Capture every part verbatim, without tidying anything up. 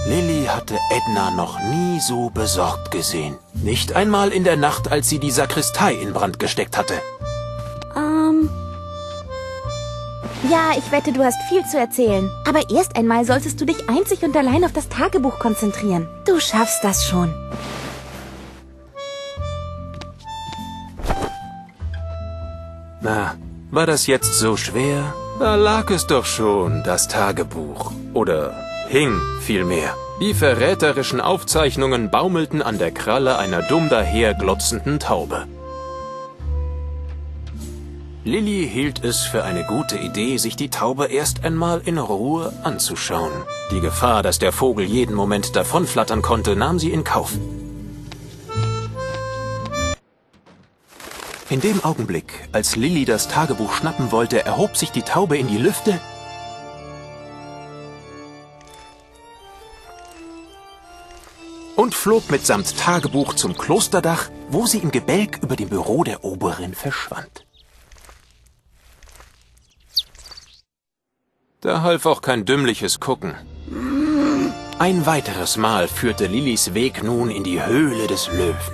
Lilly hatte Edna noch nie so besorgt gesehen. Nicht einmal in der Nacht, als sie die Sakristei in Brand gesteckt hatte. Ähm... Ja, ich wette, du hast viel zu erzählen. Aber erst einmal solltest du dich einzig und allein auf das Tagebuch konzentrieren. Du schaffst das schon. Na, war das jetzt so schwer? Da lag es doch schon, das Tagebuch. Oder hing vielmehr. Die verräterischen Aufzeichnungen baumelten an der Kralle einer dumm daher glotzenden Taube. Lilly hielt es für eine gute Idee, sich die Taube erst einmal in Ruhe anzuschauen. Die Gefahr, dass der Vogel jeden Moment davonflattern konnte, nahm sie in Kauf. In dem Augenblick, als Lilly das Tagebuch schnappen wollte, erhob sich die Taube in die Lüfte und flog mitsamt Tagebuch zum Klosterdach, wo sie im Gebälk über dem Büro der Oberin verschwand. Da half auch kein dümmliches Gucken. Ein weiteres Mal führte Lillys Weg nun in die Höhle des Löwen.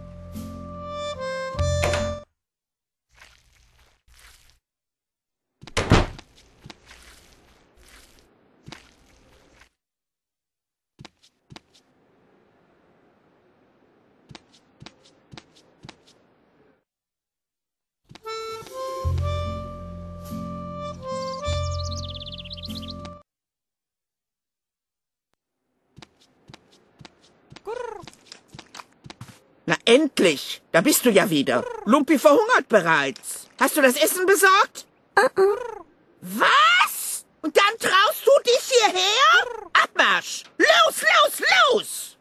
Na endlich, da bist du ja wieder. Lumpi verhungert bereits. Hast du das Essen besorgt? Uh-uh. Was? Und dann traust du dich hierher? Abmarsch! Los, los, los!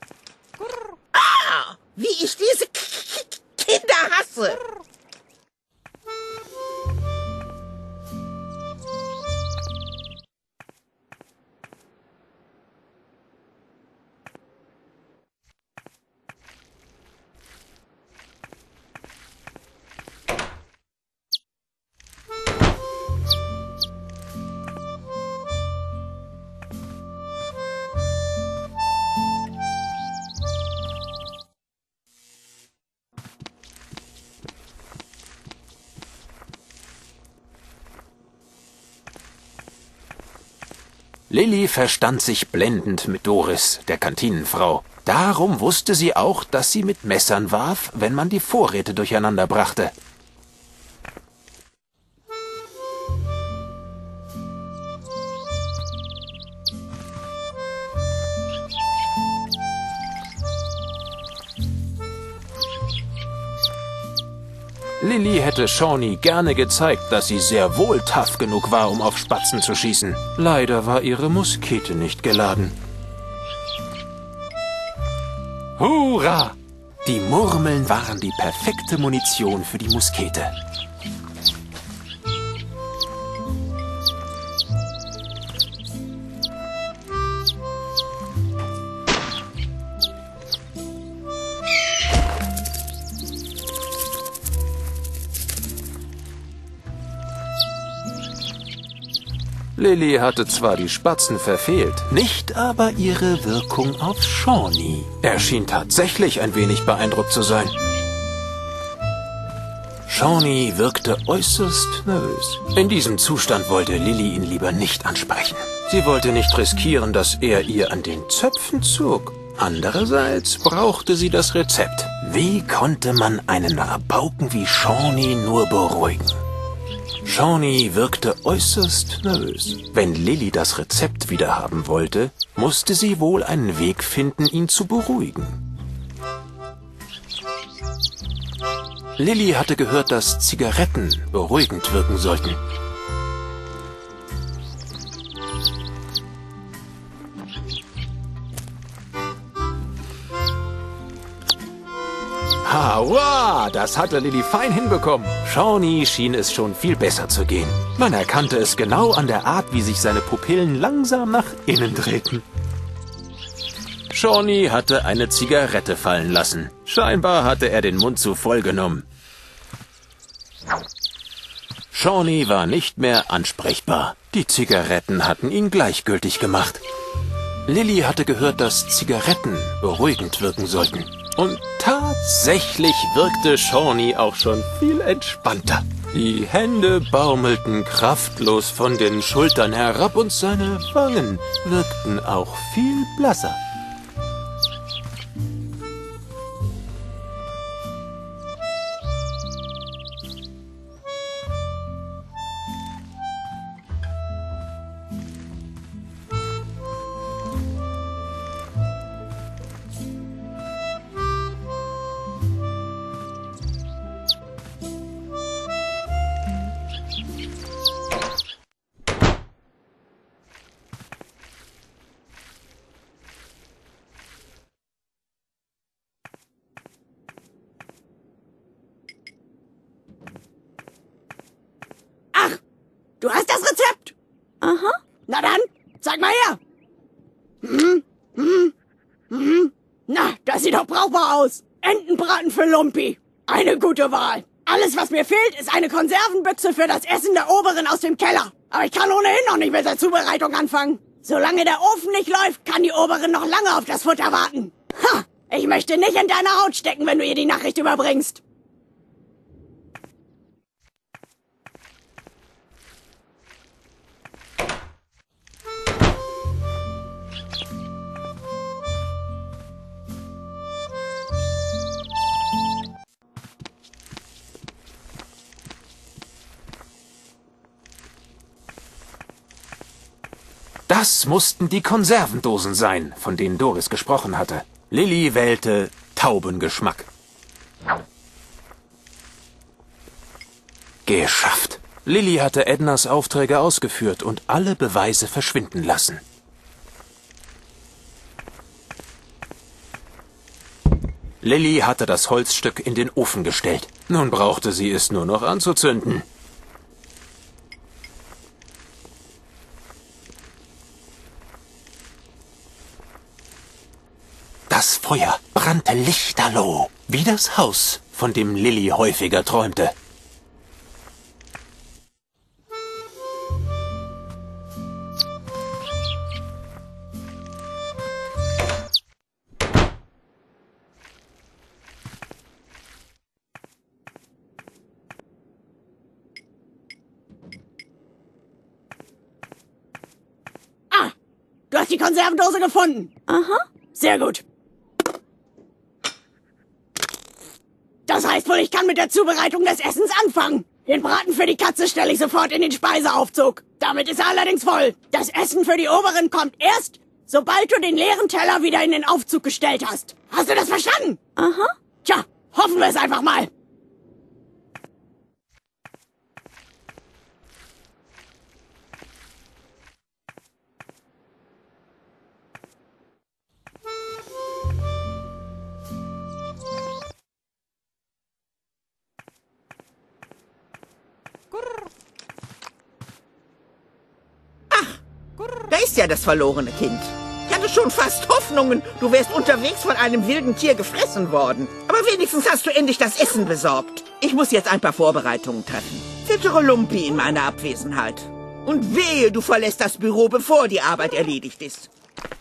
Ah, wie ich diese K K Kinder hasse! Lilly verstand sich blendend mit Doris, der Kantinenfrau. Darum wusste sie auch, dass sie mit Messern warf, wenn man die Vorräte durcheinander brachte. Lilly hätte Shawnee gerne gezeigt, dass sie sehr wohl tough genug war, um auf Spatzen zu schießen. Leider war ihre Muskete nicht geladen. Hurra! Die Murmeln waren die perfekte Munition für die Muskete. Lilly hatte zwar die Spatzen verfehlt, nicht aber ihre Wirkung auf Shawnee. Er schien tatsächlich ein wenig beeindruckt zu sein. Shawnee wirkte äußerst nervös. In diesem Zustand wollte Lilly ihn lieber nicht ansprechen. Sie wollte nicht riskieren, dass er ihr an den Zöpfen zog. Andererseits brauchte sie das Rezept. Wie konnte man einen Rabauken wie Shawnee nur beruhigen? Shawnee wirkte äußerst nervös. Wenn Lilly das Rezept wiederhaben wollte, musste sie wohl einen Weg finden, ihn zu beruhigen. Lilly hatte gehört, dass Zigaretten beruhigend wirken sollten. Haua, das hatte Lilly fein hinbekommen. Shawnee schien es schon viel besser zu gehen. Man erkannte es genau an der Art, wie sich seine Pupillen langsam nach innen drehten. Shawnee hatte eine Zigarette fallen lassen. Scheinbar hatte er den Mund zu voll genommen. Shawnee war nicht mehr ansprechbar. Die Zigaretten hatten ihn gleichgültig gemacht. Lilli hatte gehört, dass Zigaretten beruhigend wirken sollten. Und tatsächlich wirkte Shawnee auch schon viel entspannter. Die Hände baumelten kraftlos von den Schultern herab und seine Wangen wirkten auch viel blasser. Du hast das Rezept? Aha. Na dann, zeig mal her. Hm, hm, hm. Na, das sieht doch brauchbar aus. Entenbraten für Lumpi. Eine gute Wahl. Alles, was mir fehlt, ist eine Konservenbüchse für das Essen der Oberen aus dem Keller. Aber ich kann ohnehin noch nicht mit der Zubereitung anfangen. Solange der Ofen nicht läuft, kann die Oberin noch lange auf das Futter warten. Ha! Ich möchte nicht in deiner Haut stecken, wenn du ihr die Nachricht überbringst. Das mussten die Konservendosen sein, von denen Doris gesprochen hatte. Lilli wählte Taubengeschmack. Geschafft. Lilli hatte Ednas Aufträge ausgeführt und alle Beweise verschwinden lassen. Lilli hatte das Holzstück in den Ofen gestellt. Nun brauchte sie es nur noch anzuzünden. Das Feuer brannte lichterloh, wie das Haus, von dem Lilli häufiger träumte. Ah, du hast die Konservendose gefunden. Aha. Sehr gut. Das heißt wohl, ich kann mit der Zubereitung des Essens anfangen. Den Braten für die Katze stelle ich sofort in den Speiseaufzug. Damit ist er allerdings voll. Das Essen für die Oberen kommt erst, sobald du den leeren Teller wieder in den Aufzug gestellt hast. Hast du das verstanden? Aha. Tja, hoffen wir es einfach mal. Da ist ja das verlorene Kind. Ich hatte schon fast Hoffnungen, du wärst unterwegs von einem wilden Tier gefressen worden. Aber wenigstens hast du endlich das Essen besorgt. Ich muss jetzt ein paar Vorbereitungen treffen. Füttere Lumpi in meiner Abwesenheit. Und wehe, du verlässt das Büro, bevor die Arbeit erledigt ist.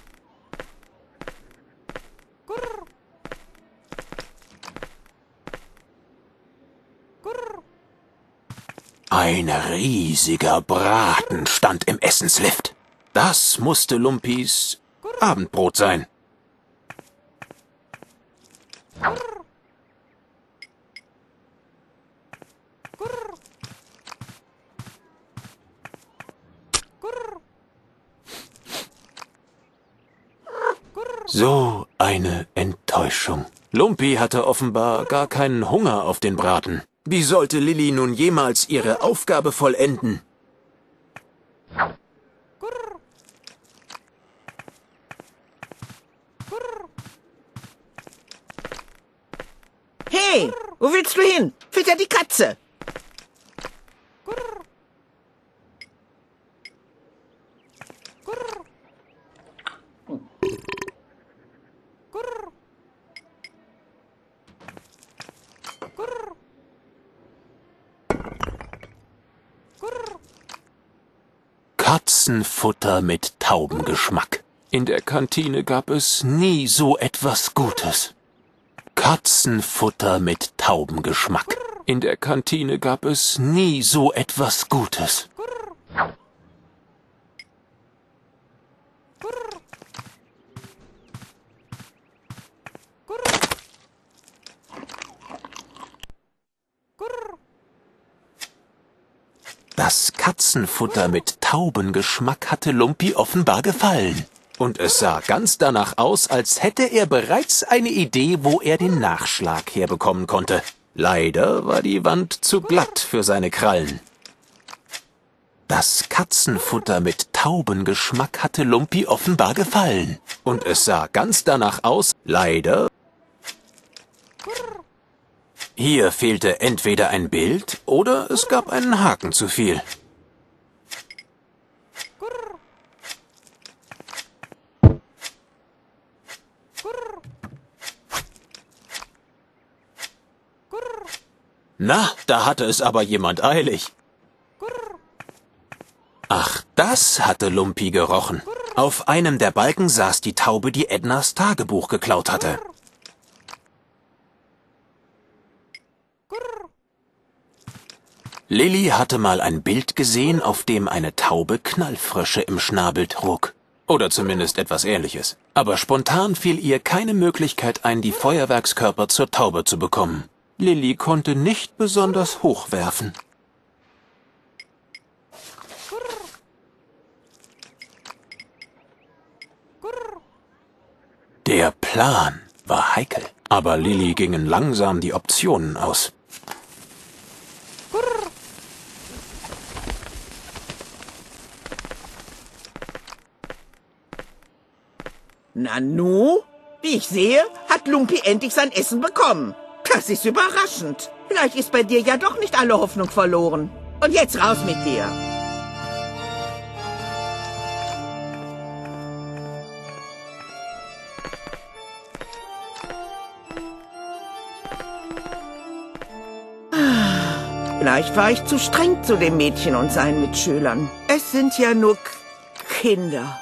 Ein riesiger Braten stand im Essenslift. Das musste Lumpis Abendbrot sein. So eine Enttäuschung. Lumpi hatte offenbar gar keinen Hunger auf den Braten. Wie sollte Lilli nun jemals ihre Aufgabe vollenden? Hey, wo willst du hin? Fütter die Katze. Katzenfutter mit Taubengeschmack. In der Kantine gab es nie so etwas Gutes. Katzenfutter mit Taubengeschmack. In der Kantine gab es nie so etwas Gutes. Das Katzenfutter mit Taubengeschmack hatte Lumpi offenbar gefallen. Und es sah ganz danach aus, als hätte er bereits eine Idee, wo er den Nachschlag herbekommen konnte. Leider war die Wand zu glatt für seine Krallen. Das Katzenfutter mit Taubengeschmack hatte Lumpi offenbar gefallen. Und es sah ganz danach aus, leider... Hier fehlte entweder ein Bild oder es gab einen Haken zu viel. Na, da hatte es aber jemand eilig. Ach, das hatte Lumpi gerochen. Auf einem der Balken saß die Taube, die Ednas Tagebuch geklaut hatte. Lilli hatte mal ein Bild gesehen, auf dem eine Taube Knallfrösche im Schnabel trug. Oder zumindest etwas Ähnliches. Aber spontan fiel ihr keine Möglichkeit ein, die Feuerwerkskörper zur Taube zu bekommen. Lilli konnte nicht besonders hoch werfen. Der Plan war heikel, aber Lilli gingen langsam die Optionen aus. Nanu, wie ich sehe, hat Lumpi endlich sein Essen bekommen. Das ist überraschend. Vielleicht ist bei dir ja doch nicht alle Hoffnung verloren. Und jetzt raus mit dir. Vielleicht war ich zu streng zu dem Mädchen und seinen Mitschülern. Es sind ja nur K Kinder.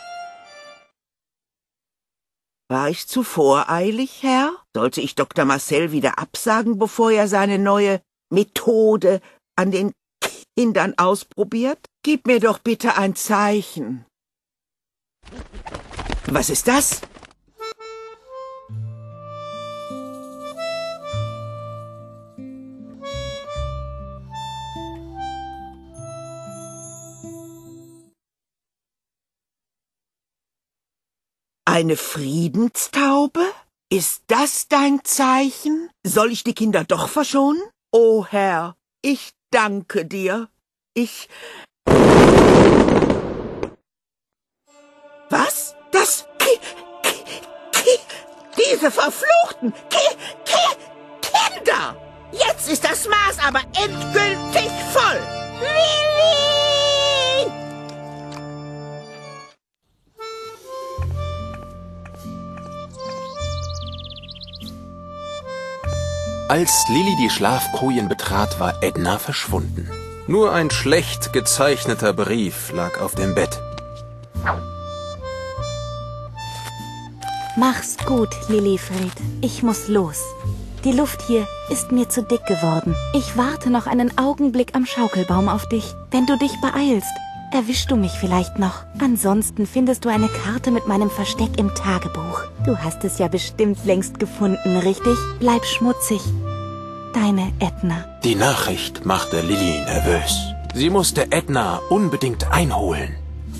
War ich zu voreilig, Herr? Sollte ich Doktor Marcel wieder absagen, bevor er seine neue Methode an den Kindern ausprobiert? Gib mir doch bitte ein Zeichen. Was ist das? Eine Friedenstaube? Ist das dein Zeichen? Soll ich die Kinder doch verschonen? O Herr, ich danke dir. Ich... Was? Das... Ki Ki Ki Diese verfluchten Ki Ki Kinder! Jetzt ist das Maß aber endgültig voll. Lilli! Als Lilli die Schlafkojen betrat, war Edna verschwunden. Nur ein schlecht gezeichneter Brief lag auf dem Bett. Mach's gut, Lillifred. Ich muss los. Die Luft hier ist mir zu dick geworden. Ich warte noch einen Augenblick am Schaukelbaum auf dich. Wenn du dich beeilst, erwischst du mich vielleicht noch. Ansonsten findest du eine Karte mit meinem Versteck im Tagebuch. Du hast es ja bestimmt längst gefunden, richtig? Bleib schmutzig. Deine Edna. Die Nachricht machte Lilli nervös. Sie musste Edna unbedingt einholen.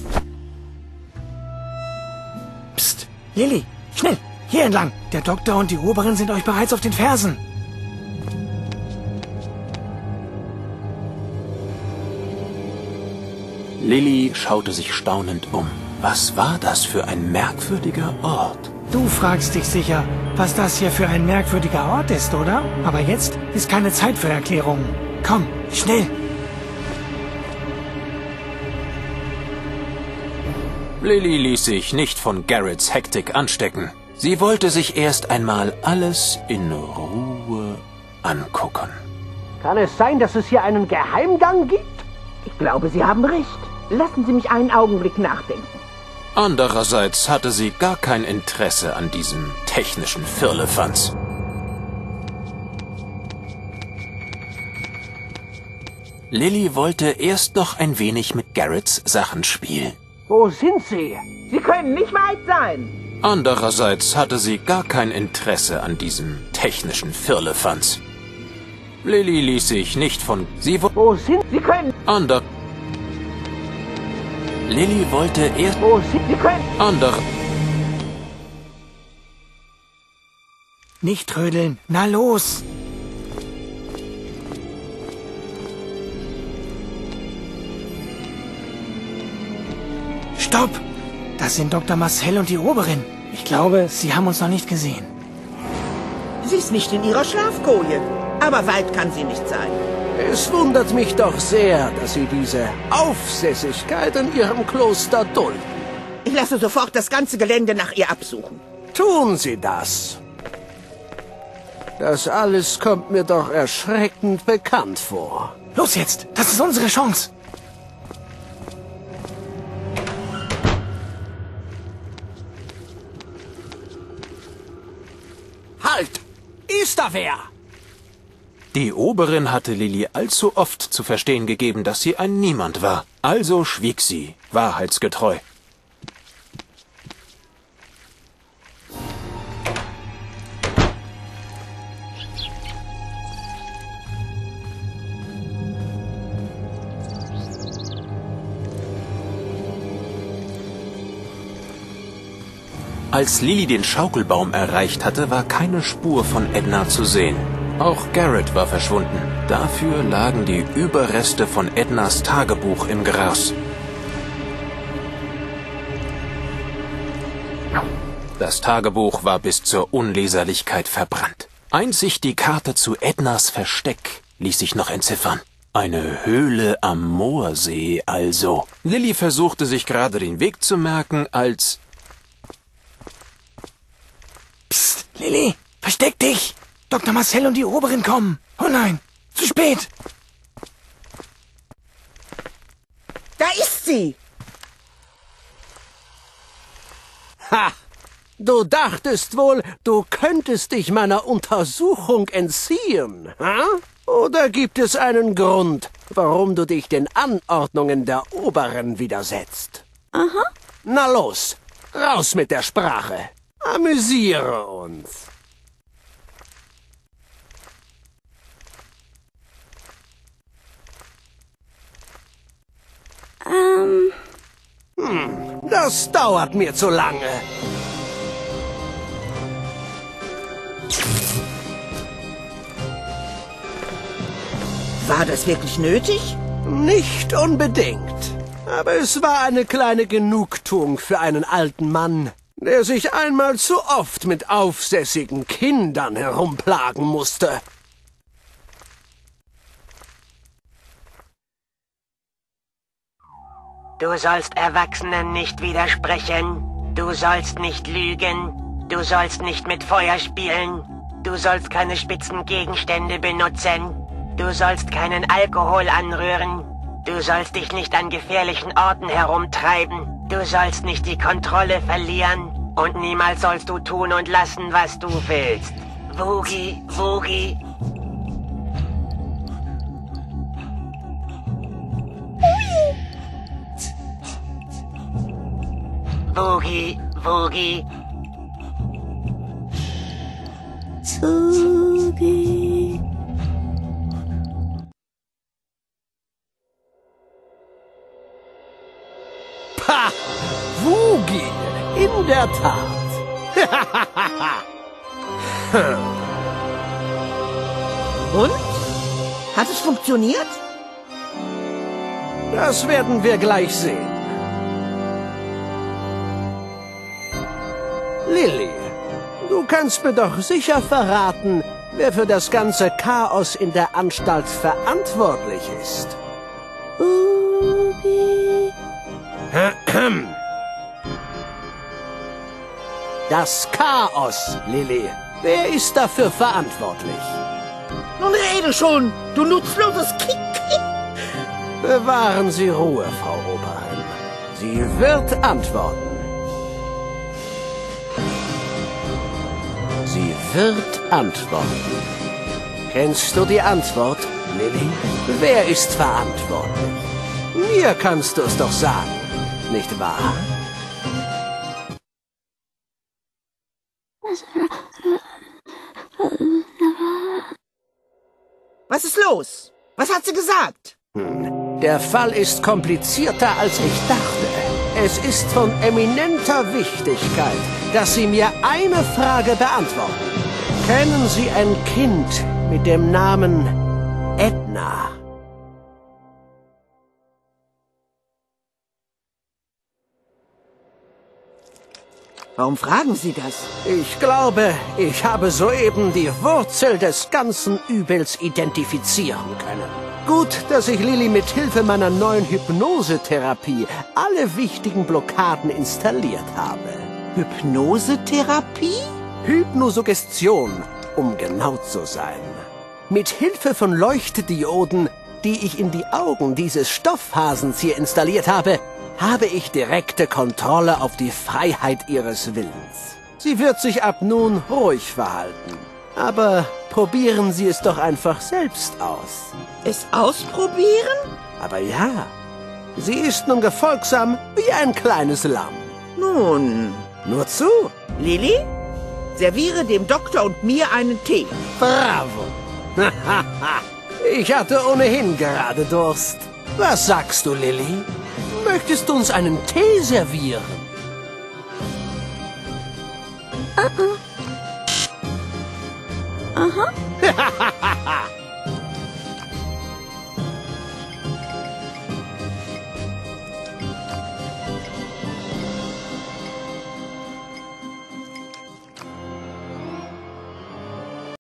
Psst, Lilli, schnell, hier entlang. Der Doktor und die Oberin sind euch bereits auf den Fersen. Lilli schaute sich staunend um. Was war das für ein merkwürdiger Ort? Du fragst dich sicher, was das hier für ein merkwürdiger Ort ist, oder? Aber jetzt ist keine Zeit für Erklärungen. Komm, schnell! Lilli ließ sich nicht von Garretts Hektik anstecken. Sie wollte sich erst einmal alles in Ruhe angucken. Kann es sein, dass es hier einen Geheimgang gibt? Ich glaube, Sie haben recht. Lassen Sie mich einen Augenblick nachdenken. Andererseits hatte sie gar kein Interesse an diesem technischen Firlefanz. Lily wollte erst noch ein wenig mit Garretts Sachen spielen. Wo sind Sie? Sie können nicht weit sein. Andererseits hatte sie gar kein Interesse an diesem technischen Firlefanz. Lily ließ sich nicht von... Sie wo... Wo sind Sie? Können... Ander... Lily wollte erst... Wo sind Sie? Können... Ander... Nicht trödeln. Na los. Stopp! Das sind Doktor Marcel und die Oberin. Ich glaube, sie haben uns noch nicht gesehen. Sie ist nicht in ihrer Schlafkoje. Aber weit kann sie nicht sein. Es wundert mich doch sehr, dass Sie diese Aufsässigkeit in Ihrem Kloster dulden. Ich lasse sofort das ganze Gelände nach ihr absuchen. Tun Sie das. Das alles kommt mir doch erschreckend bekannt vor. Los jetzt! Das ist unsere Chance! Halt! Ist da wer? Die Oberin hatte Lily allzu oft zu verstehen gegeben, dass sie ein Niemand war. Also schwieg sie, wahrheitsgetreu. Als Lily den Schaukelbaum erreicht hatte, war keine Spur von Edna zu sehen. Auch Garrett war verschwunden. Dafür lagen die Überreste von Ednas Tagebuch im Gras. Das Tagebuch war bis zur Unleserlichkeit verbrannt. Einzig die Karte zu Ednas Versteck ließ sich noch entziffern. Eine Höhle am Moorsee also. Lily versuchte sich gerade den Weg zu merken, als... Psst, Lily, versteck dich! Doktor Marcel und die Oberin kommen. Oh nein, zu spät! Da ist sie! Ha! Du dachtest wohl, du könntest dich meiner Untersuchung entziehen, ha? Oder gibt es einen Grund, warum du dich den Anordnungen der Oberin widersetzt? Aha. Na los, raus mit der Sprache. Amüsiere uns. Ähm... Hm, das dauert mir zu lange. War das wirklich nötig? Nicht unbedingt. Aber es war eine kleine Genugtuung für einen alten Mann, der sich einmal zu oft mit aufsässigen Kindern herumplagen musste. Du sollst Erwachsenen nicht widersprechen. Du sollst nicht lügen. Du sollst nicht mit Feuer spielen. Du sollst keine spitzen Gegenstände benutzen. Du sollst keinen Alkohol anrühren. Du sollst dich nicht an gefährlichen Orten herumtreiben. Du sollst nicht die Kontrolle verlieren. Und niemals sollst du tun und lassen, was du willst. Woogie, Woogie. Woogie, Woogie. Zugi. Pah! Woogie! In der Tat! Und? Hat es funktioniert? Das werden wir gleich sehen. Lily, du kannst mir doch sicher verraten, wer für das ganze Chaos in der Anstalt verantwortlich ist. Ugi. Das Chaos, Lily. Wer ist dafür verantwortlich? Nun rede schon, du nutzloses Kind. Bewahren Sie Ruhe, Frau Oberin. Sie wird antworten. wird antworten. Kennst du die Antwort, Lilly? Wer ist verantwortlich? Mir kannst du es doch sagen, nicht wahr? Was ist los? Was hat sie gesagt? Hm. Der Fall ist komplizierter, als ich dachte. Es ist von eminenter Wichtigkeit, dass Sie mir eine Frage beantworten. Kennen Sie ein Kind mit dem Namen Edna? Warum fragen Sie das? Ich glaube, ich habe soeben die Wurzel des ganzen Übels identifizieren können. Gut, dass ich Lilly mit Hilfe meiner neuen Hypnosetherapie alle wichtigen Blockaden installiert habe. Hypnosetherapie? Hypnosuggestion, um genau zu sein. Mit Hilfe von Leuchtdioden, die ich in die Augen dieses Stoffhasens hier installiert habe, habe ich direkte Kontrolle auf die Freiheit ihres Willens. Sie wird sich ab nun ruhig verhalten. Aber probieren Sie es doch einfach selbst aus. Es ausprobieren? Aber ja, sie ist nun gefolgsam wie ein kleines Lamm. Nun, nur zu. Lilly, serviere dem Doktor und mir einen Tee. Bravo. Ich hatte ohnehin gerade Durst. Was sagst du, Lilly? Möchtest du uns einen Tee servieren? Uh-uh. Aha.